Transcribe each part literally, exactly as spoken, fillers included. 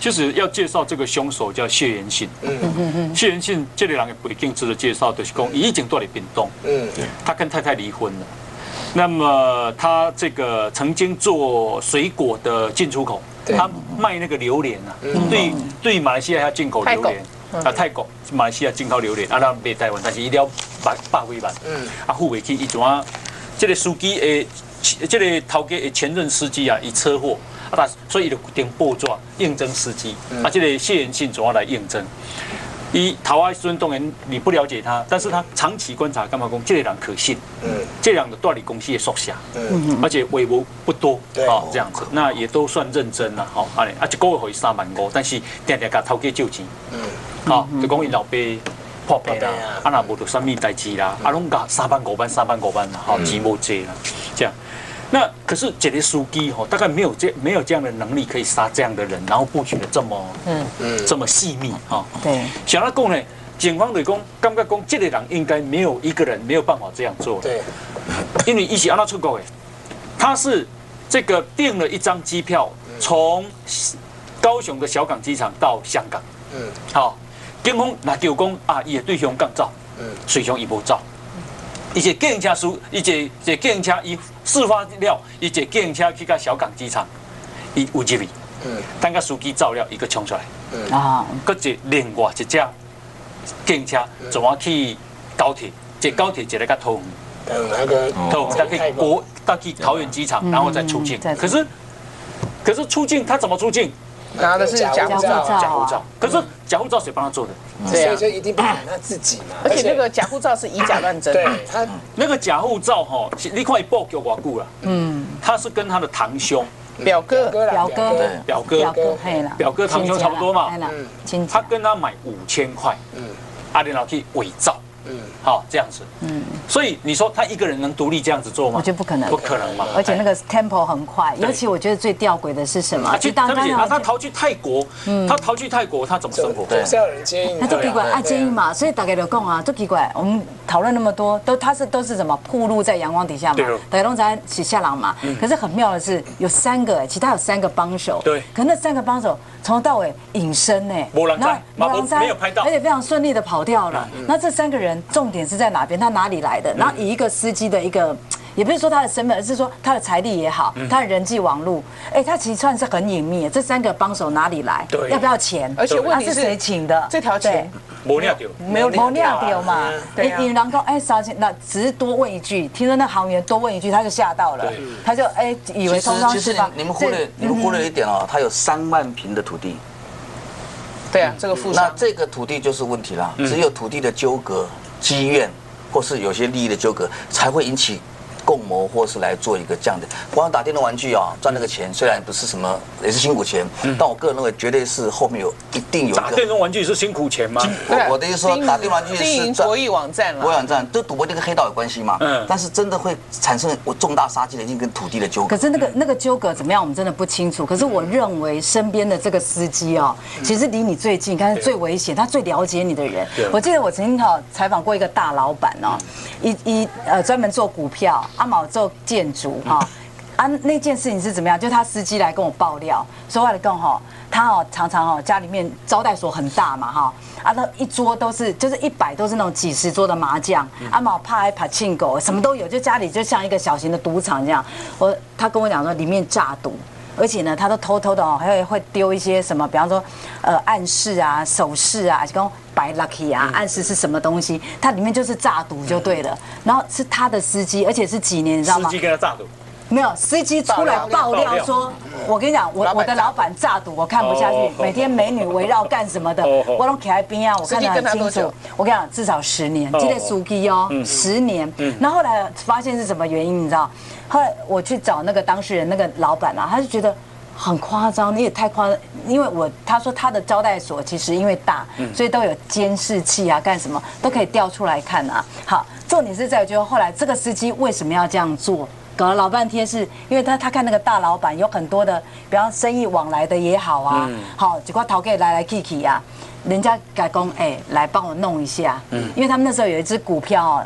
就是要介绍这个凶手叫谢元信。嗯嗯嗯。谢元信这个人的背景值得介绍，就是讲已经住在屏东。嗯。他跟太太离婚了。那么他这个曾经做水果的进出口，他卖那个榴莲啊，对对马来西亚要进口榴莲。啊，泰国、马来西亚进口榴莲，啊，咱卖台湾，但是一定要百百几万。嗯。啊，付袂起，伊怎啊？这个司机诶，这个头家的前任司机啊，伊车祸，啊，他所以伊就订报纸应征司机。啊，这个谢元信怎啊来应征？伊头啊孙当然你不了解他，但是他长期观察，干嘛讲这个人可信？嗯。这两个代理公司的属下，嗯，而且微博不多，啊，这样子，那也都算认真了，好，啊，啊，一个月可以三万五，但是定定甲头家借钱，嗯。好，就讲伊老爸破病啦，啊那无做啥物代志啦，啊拢甲三班五班三班五班啦，好钱无借啦，这样。那可是这个司机吼，大概没有这没有这样的能力可以杀这样的人，然后布局的这么嗯嗯这么细密哈。对。想要讲呢，警方就讲感觉讲这个人应该没有一个人没有办法这样做。对。因为伊是安怎出国的，他是这个订了一张机票，从高雄的小港机场到香港。嗯。好。警方那叫讲啊，伊会对香港走，随香伊无走，伊坐计程车司，伊坐坐计程车，伊事发了，伊坐计程车去到小港机场，伊有入去，等个司机走了，伊个冲出来，啊，搁坐另外一架计程车，怎啊去高铁，坐高铁坐来个桃园，那个桃园再去国，再去桃园机场，然后再出境。可是，可是出境他怎么出境？ 拿的是假护照， 假护照。可是假护照谁帮他做的？ 对啊， 所以一定不可能他自己嘛。 而且那个假护照是以假乱真。 对，他那个假护照哈，你看一报给我顾了。嗯，他是跟他的堂兄、 表哥、 表哥、 表哥、 表哥，嘿啦， 表哥堂兄差不多嘛。 嗯， 他跟他买五千块，嗯，阿莲老去伪造。嗯，好，这样子，嗯，所以你说他一个人能独立这样子做吗？ 我觉得不可能， 不可能嘛。 而且那个 tempo 很快，尤其我觉得最吊诡的是什么？ 就当他他逃去泰国，他逃去泰国，他怎么生活？ 总是要有人接应。 那就奇怪，爱接应嘛，所以大家就讲啊，就奇怪。我们讨论那么多，都他是都是什么暴露在阳光底下嘛？大家都在洗下狼嘛。可是很妙的是，有三个，其他有三个帮手。 对。 可那三个帮手从头到尾隐身呢， 然后没有拍到， 而且非常顺利的跑掉了。那这三个人重点是在哪边？他哪里来的？然后以一个司机的一个，也不是说他的身份，而是说他的财力也好，他的人际网络，哎，他其实算是很隐秘。这三个帮手哪里来？要不要钱？ 而且问题是谁请的？ 这条钱没料掉， 没有没料掉嘛？对，你然后哎杀钱，那只是多问一句，听说那航员多问一句，他就吓到了，他就哎以为通商是吧？ 你们忽略你们忽略一点哦，他有三万坪的土地。 对啊，这个富商， 那这个土地就是问题啦，只有土地的纠葛、积怨。或是有些利益的纠葛，才会引起共谋，或是来做一个这样的。光打电动玩具啊，赚那个钱，虽然不是什么，也是辛苦钱，但我个人认为，绝对是后面有一定有一个。 打电动玩具是辛苦钱吗？ 我我的意思说，打电动玩具是经营博弈网站了。 博弈网站，这赌博跟黑道有关系嘛？嗯。但是真的会产生我重大杀机的，一定跟土地的纠葛。 可是那个那个纠葛怎么样，我们真的不清楚。可是我认为身边的这个司机哦，其实离你最近，他是最危险，他最了解你的人。我记得我曾经哈采访过一个大老板哦。一一呃专门做股票，阿毛做建筑哈，啊那件事情是怎么样？就他司机来跟我爆料，说话的更哈，他哦常常哦家里面招待所很大嘛哈，啊那一桌都是就是一百都是那种几十桌的麻将，阿毛怕还怕庆狗，什么都有，就家里就像一个小型的赌场这样。我他跟我讲说里面诈赌。而且呢，他都偷偷的哦，还会丢一些什么，比方说，呃，暗示啊、手势啊，就跟白 lucky 啊，暗示是什么东西？它里面就是诈赌就对了。然后是他的司机，而且是几年，你知道吗？ 司机跟他诈赌。 没有，司机出来爆料说，我跟你讲，我我的老板诈赌，我看不下去，每天美女围绕干什么的，我都卡在边啊，我看得很清楚。我跟你讲，至少十年，这个司机哦，十年。然后后来发现是什么原因，你知道？后来我去找那个当事人，那个老板啊，他就觉得很夸张，你也太夸张，因为我他说他的招待所其实因为大，所以都有监视器啊，干什么都可以调出来看啊。好，重点是在于，就后来这个司机为什么要这样做？搞了老半天，是因为他他看那个大老板有很多的，比方生意往来的也好啊，好几块头给来来去去啊，人家改工哎来帮我弄一下，因为他们那时候有一只股票。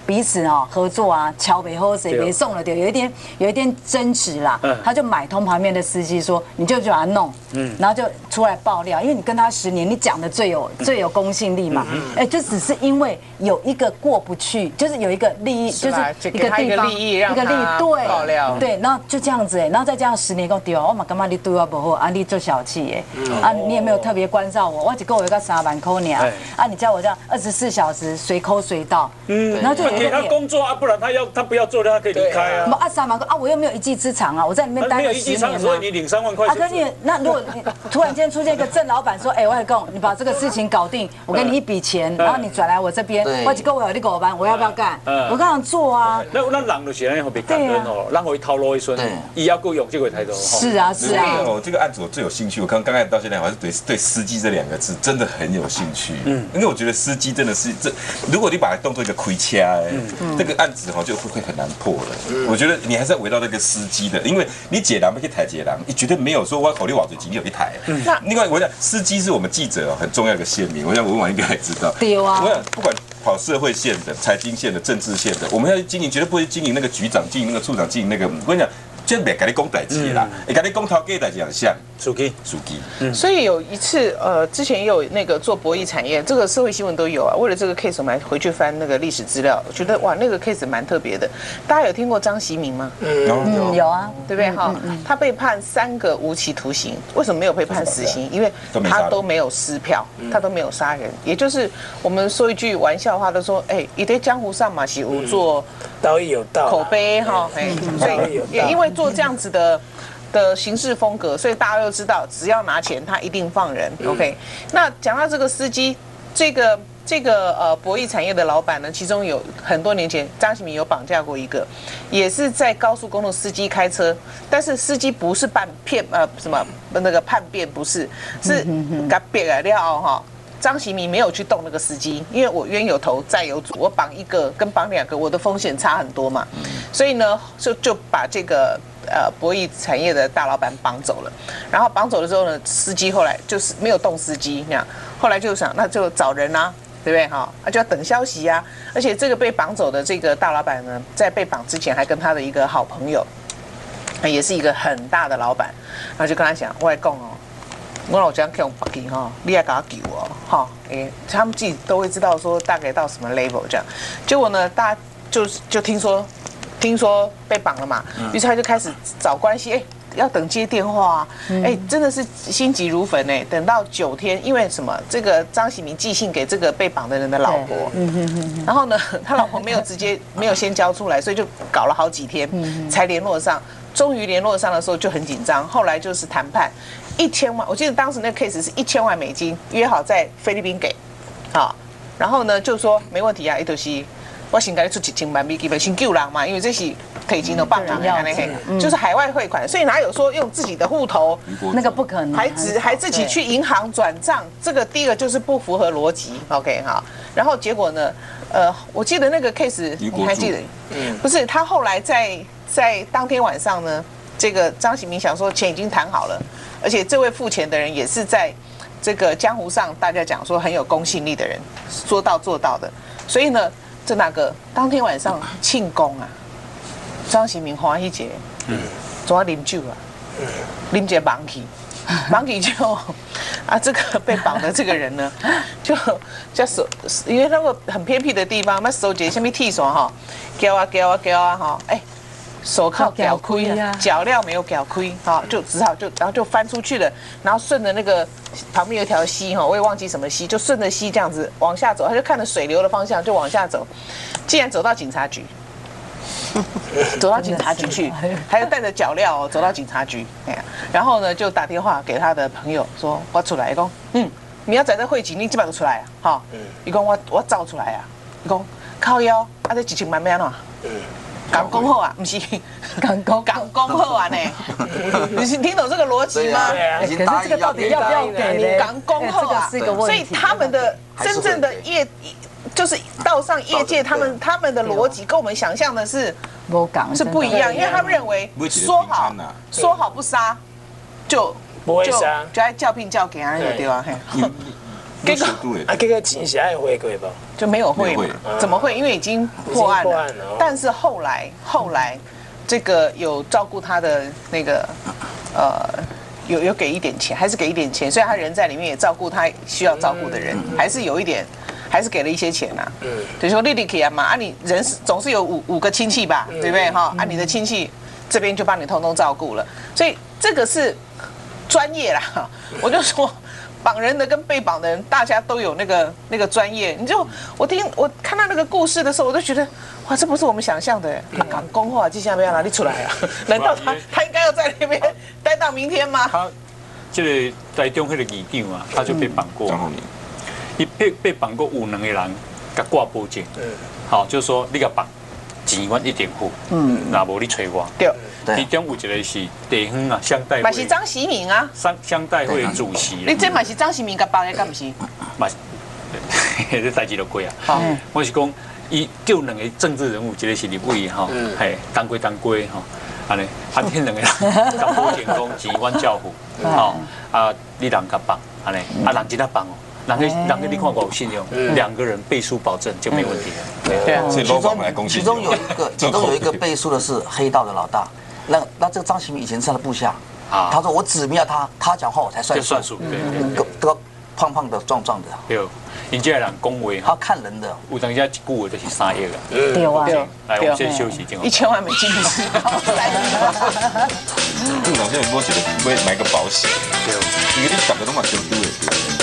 彼此哦合作啊，桥北后谁别送了丢，有一天有一天争执啦，他就买通旁边的司机说，你就去把他弄，然后就出来爆料，因为你跟他十年，你讲的最有最有公信力嘛，哎，就只是因为有一个过不去，就是有一个利益，就是一个地方一个利益，对爆料， 对，然后就这样子哎，然后再加上十年后对啊，我嘛干嘛你对我不好，啊你做小气哎，啊你也没有特别关照我，我一个月个三万块呢，啊你叫我这样二十四小时随抠随到，嗯，然后就有一个给他工作啊，不然他要他不要做，他可以离开啊。 啊三万块啊，我又没有一技之长啊，我在里面待了十年啊， 所以你领三万块。 啊，可是那如果你突然间出现一个郑老板说，哎，外公，你把这个事情搞定，我给你一笔钱，然后你转来我这边，我一个月你给我班，我要不要干？我当然做啊。 那那人就是安尼，会被感恩哦，让我套路一顺，伊要够用这个抬头。 是啊是啊。 哦，这个案子我最有兴趣，我刚刚开始到现在，我还是对对司机这两个字真的很有兴趣。嗯，因为我觉得司机真的是这，如果你把它当做一个亏掐，这个案子哈就会很难破了。我觉得你还是要围绕那个司机的，因为你解囊不去抬解囊，你绝对没有说我考虑往嘴急有一台。另外，我想司机是我们记者很重要的线民，我想文婉应该也知道。 对啊。 我想不管跑社会线的、财经线的、政治线的，我们要经营，绝对不会经营那个局长、经营那个处长、经营那个。我跟你讲。这别跟你讲代志啦，会跟你讲头家代志很像， 属鸡属鸡。 所以有一次，呃，之前也有那个做博弈产业，这个社会新闻都有啊。为了这个 case， 我们还回去翻那个历史资料，我觉得哇，那个 case 蛮特别的。大家有听过张习明吗？ 嗯，有啊， 对不对？哈，他被判三个无期徒刑，为什么没有被判死刑？因为他都没有撕票，他都没有杀人。也就是我们说一句玩笑话，都说，哎，你在江湖上嘛是无做道义有道， 口碑哈，哎，所以也因为做这样子的的行事风格，所以大家都知道，只要拿钱，他一定放人。OK， 那讲到这个司机，这个这个呃博弈产业的老板呢，其中有很多年前张喜明有绑架过一个，也是在高速公路司机开车，但是司机不是办骗呃什么那个叛变，不是，是给别了料哈。张习明没有去动那个司机，因为我冤有头债有主，我绑一个跟绑两个，我的风险差很多嘛，所以呢，就就把这个呃博弈产业的大老板绑走了。然后绑走了之后呢，司机后来就是没有动司机那样，后来就想那就找人啊，对不对哈？那就要等消息啊。而且这个被绑走的这个大老板呢，在被绑之前还跟他的一个好朋友，也是一个很大的老板，然后就跟他讲，我来讲哦。我老讲用白给哈，你也给他救我哈，哎，他们自己都会知道说大概到什么 level 这样。结果呢，大家就就听说，听说被绑了嘛，于是他就开始找关系，哎，要等接电话啊，哎，真的是心急如焚哎。等到九天，因为什么？这个张喜明寄信给这个被绑的人的老婆，然后呢，他老婆没有直接没有先交出来，所以就搞了好几天才联络上。终于联络上的时候就很紧张，后来就是谈判。一千万，我记得当时那个 case 是一千万美金，约好在菲律宾给，好，然后呢就说没问题啊，一头西，我先给你出一千万美金，先救人嘛，因为这是退金的棒啊，就是海外汇款，所以哪有说用自己的户头， 那个不可能， 还只还自己去银行转账，这个第一个就是不符合逻辑 ，OK 哈，然后结果呢，呃，我记得那个 case 你还记得？嗯，不是，他后来在在当天晚上呢，这个张喜明想说钱已经谈好了。而且这位付钱的人也是在这个江湖上大家讲说很有公信力的人，说到做到的。所以呢，这那个当天晚上庆功啊，张喜明欢喜节，嗯，总要啉酒啊，嗯，啉节盲起，盲起就啊，这个被绑的这个人呢，就叫手，因为那个很偏僻的地方，那手节下面剃手哈，叫啊叫啊叫啊哈，哎。手铐绞亏啊，脚镣没有绞亏，好，就只好就然后就翻出去了，然后顺着那个旁边有一条溪哈，我也忘记什么溪，就顺着溪这样子往下走，他就看着水流的方向就往下走，竟然走到警察局，走到警察局去，还有带着脚镣哦，走到警察局，哎呀，然后呢就打电话给他的朋友说，我出来，讲，嗯，你要在这会期你基本都出来啊，哈，伊讲我我走出来啊，伊讲靠腰，啊这一千万要安怎？刚讲好啊，不是刚讲刚讲好啊呢？你是听懂这个逻辑吗？ 可是这个到底要不要给呢？ 刚讲好啊，所以他们的真正的业，就是道上业界，他们他们的逻辑跟我们想象的是是不一样，因为他们认为说好说好不杀，就不会杀， 就爱叫聘叫给人就对啊。 这个啊，这个钱是爱回归不？ 就没有会嘛？怎么会？因为已经破案了。但是后来后来，这个有照顾他的那个呃，有有给一点钱，还是给一点钱，所以他人在里面也照顾他需要照顾的人，还是有一点。还是给了一些钱呐、啊，嗯，等于说丽丽可以嘛，啊，你人是总是有五五个亲戚吧，对不对哈？啊，你的亲戚这边就帮你通通照顾了，所以这个是专业啦。我就说，绑人的跟被绑的人，大家都有那个那个专业。你就我听我看到那个故事的时候，我就觉得，哇，这不是我们想象的。他讲公话，接下来要哪里出来啊？难道他他应该要在那边待到明天吗？ 他这个台中那个议长啊，他就被绑过。伊被被绑过有两个人，甲挂保证，好，就是说你甲绑，钱阮一定付，嗯，那无你催我， 对， 其中有一个是地方啊，乡代会， 嘛是张习明啊， 乡乡代会主席， 你这嘛是张习明甲绑的，敢不是？ 嘛，这代志就过啊，好，我是讲，伊叫两个政治人物，一个是立委哈，嘿，当归当归哈，安尼，啊，这两个人甲保证讲钱阮照付，好，啊，你人甲绑，安尼，啊，人真啊绑哦。两个两个你看过有信用，两个人背书保证就没问题了。 对啊，所以老板来攻击。 其中有一个，其中有一个背书的是黑道的老大。那那这个张启明以前是他的部下，他说我指名要他，他讲话我才算数。 算数，对对对。这个胖胖的、壮壮的。 对，人家人恭维， 他看人的。 有当家一句话就是三亿了。 对啊。 来，我们先休息， 一千万美金的事。 部长现在摸起来，会买个保险。对，因为你大家都嘛相对的。